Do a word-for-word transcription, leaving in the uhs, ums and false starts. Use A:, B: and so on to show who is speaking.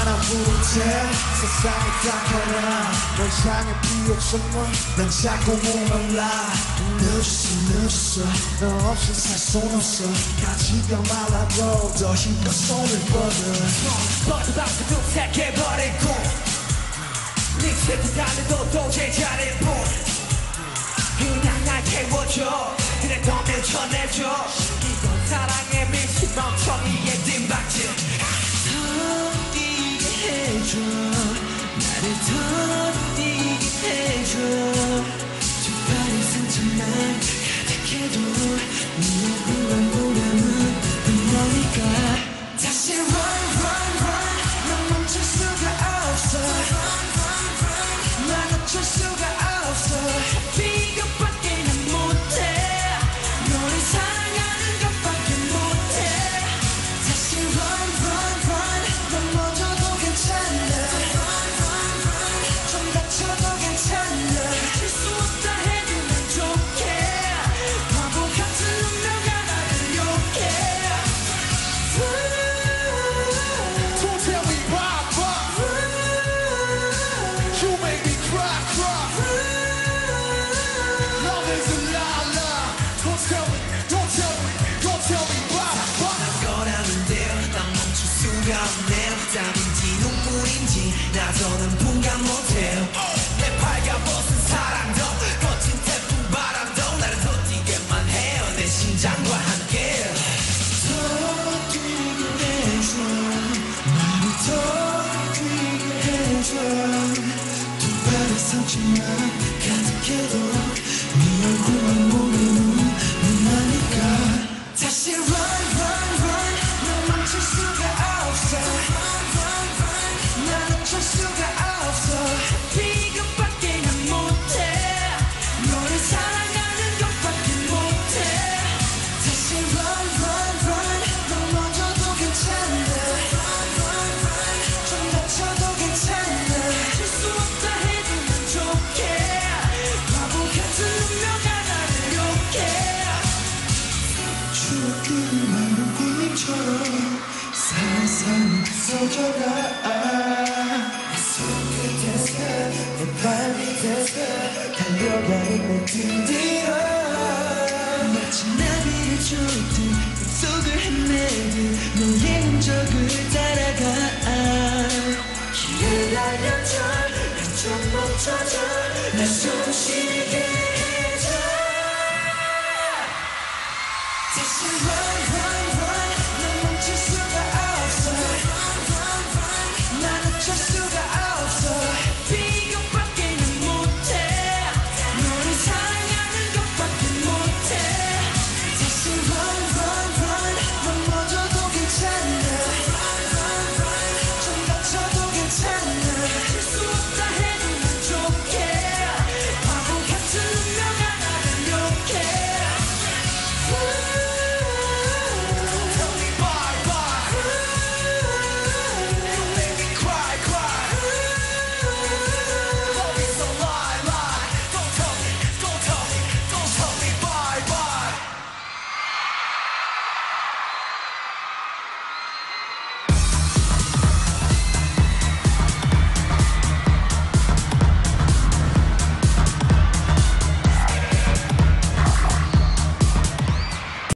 A: 부르대 세상에 닦아라 널 향해 비웃음은 난 자꾸 목말라 늦었어 늦었어 너 없이 살 순 없어 가지가 말라도 더 힘껏 손을 뻗어
B: 뻗어박고 도색해버리고 네 슬픈 달래도 또 제자리일 뿐 그냥 날 깨워줘 그래 더 밀쳐내줘 이건 사랑의 미친 멍청이의 뒷박질
C: 더 뛰게 해줘 나를 더 뛰게 해줘 두 발의 상처만 가득해도 네 얼굴만 보려면 빛나니까
A: 다시 run run run 넌 멈출 수가 없어 난 어쩔 수가 없어
C: 비교밖에는 못해 너를 사랑하는 것밖에 못해
A: 다시 run run run 넘어져도 괜찮아 좀 다쳐도 괜찮아
C: 실수 없다 해주면 좋게 바보 같은 운명아 나를 욕해
A: Don't tell me why why You make me cry cry Love is a lie lie Don't tell me don't tell me don't tell me why why
B: 난 거라는데요 난 멈출 수가 없네요 땀인지 눈물인지 나서는 분간 못해요 내 발가벗은 사랑도 거친 태풍 바람도 나를 더 뛰게만 해요 내 심장과 함께
A: 더 뛰게 해줘 나를 더 뛰게 해줘 두 발의 상처만 가득해도 네 얼굴만 보면 눈나니까 다시 run run run 넌 멈출 수가 없어 난 어쩔 수가 없어
C: 비교밖에는 못해 너를 사랑하는 것밖에 못해
A: 다시 run run run 넘어져도 괜찮아 좀 다쳐도 괜찮아
C: 실수 없다 해주면 좋게 바보 같은 운명아 나를 욕해
A: 추억들이 마른 꿈처럼 살살 부서져가 내 손끝에서 내 발밑에서 달려가는 내 뒤뒤로
C: 마치 나비를 쫓듯 속을 헤매듯 너의 흔적을